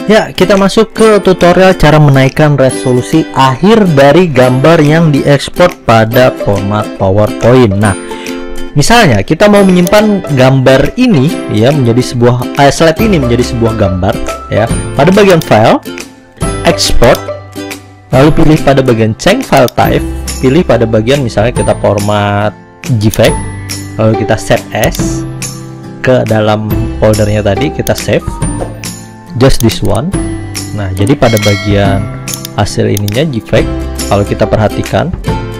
Ya, kita masuk ke tutorial cara menaikkan resolusi akhir dari gambar yang diekspor pada format PowerPoint. Nah, misalnya kita mau menyimpan gambar ini ya menjadi sebuah slide ini menjadi sebuah gambar ya. Pada bagian file, export, lalu pilih pada bagian change file type, pilih pada bagian misalnya kita format JPEG, lalu kita save as ke dalam foldernya tadi, kita save just this one. Nah, jadi pada bagian hasil ininya JPEG, kalau kita perhatikan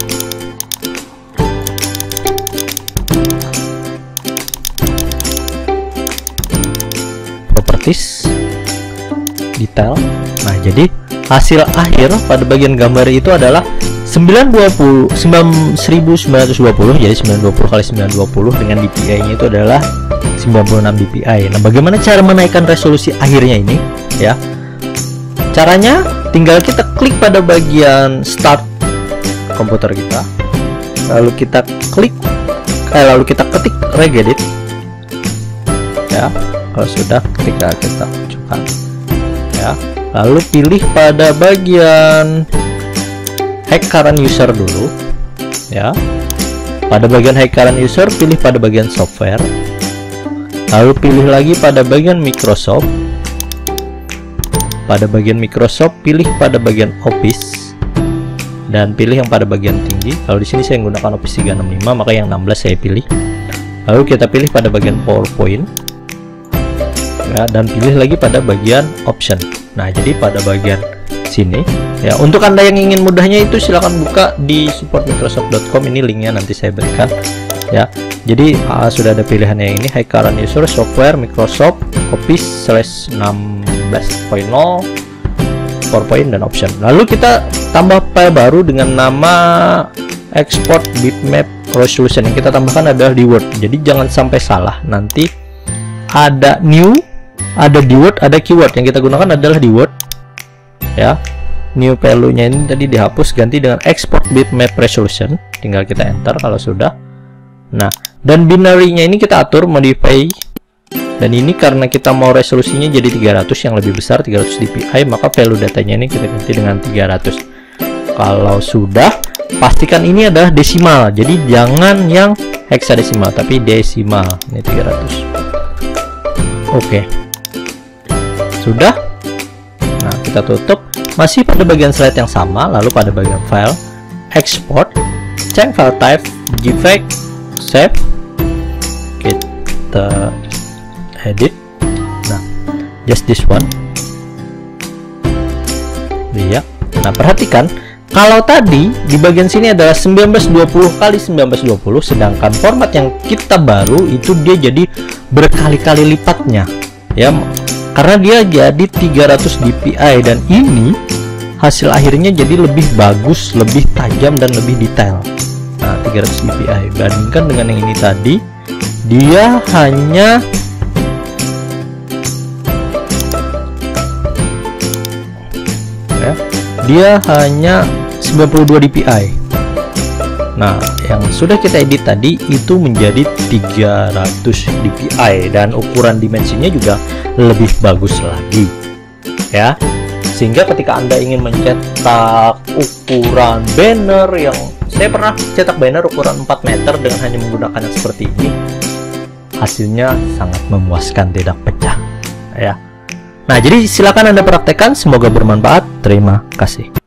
properties, detail. Nah, jadi hasil akhir pada bagian gambar itu adalah 1920, jadi 920 kali 920 dengan DPI nya itu adalah 96 dpi. Nah, bagaimana cara menaikkan resolusi akhirnya ini ya? Caranya tinggal kita klik pada bagian start komputer kita, lalu kita klik lalu kita ketik regedit ya. Kalau sudah, ketika kita masukkan ya, lalu pilih pada bagian hack current user dulu ya. Pada bagian hack current user, pilih pada bagian software, lalu pilih lagi pada bagian Microsoft. Pada bagian Microsoft, pilih pada bagian Office dan pilih yang pada bagian tinggi. Kalau di sini saya menggunakan Office 365, maka yang 16 saya pilih. Lalu kita pilih pada bagian PowerPoint ya, dan pilih lagi pada bagian Option. Nah, jadi pada bagian sini ya, untuk Anda yang ingin mudahnya itu silahkan buka di supportmicrosoft.com, ini linknya nanti saya berikan ya. Jadi sudah ada pilihannya ini, high current user, software, Microsoft, Office /16.0, PowerPoint, dan option. Lalu kita tambah file baru dengan nama export bitmap resolution. Yang kita tambahkan adalah di Word. Jadi jangan sampai salah, nanti ada new, ada di Word, ada keyword. Yang kita gunakan adalah di Word ya. New value nya ini tadi dihapus, ganti dengan export bitmap resolution. Tinggal kita enter kalau sudah. Nah, dan binary-nya ini kita atur modify, dan ini karena kita mau resolusinya jadi 300 yang lebih besar, 300 dpi, maka value datanya ini kita ganti dengan 300. Kalau sudah, pastikan ini adalah desimal, jadi jangan yang hexadesimal tapi desimal. Ini 300. Oke, sudah. Nah, kita tutup. Masih pada bagian slide yang sama, lalu pada bagian file, export, change file type, JPEG, save, kita edit. Nah, just this one ya. Nah, perhatikan kalau tadi di bagian sini adalah 1920 kali 1920, sedangkan format yang kita baru itu dia jadi berkali-kali lipatnya ya, karena dia jadi 300 dpi, dan ini hasil akhirnya jadi lebih bagus, lebih tajam, dan lebih detail. Nah, 300 dpi bandingkan dengan yang ini tadi, dia hanya ya, dia hanya 92 dpi. Nah, yang sudah kita edit tadi itu menjadi 300 dpi, dan ukuran dimensinya juga lebih bagus lagi ya. Sehingga ketika Anda ingin mencetak ukuran banner, yang saya pernah cetak banner ukuran 4 meter dengan hanya menggunakan yang seperti ini, hasilnya sangat memuaskan, tidak pecah ya. Nah, jadi silakan Anda praktekkan, semoga bermanfaat. Terima kasih.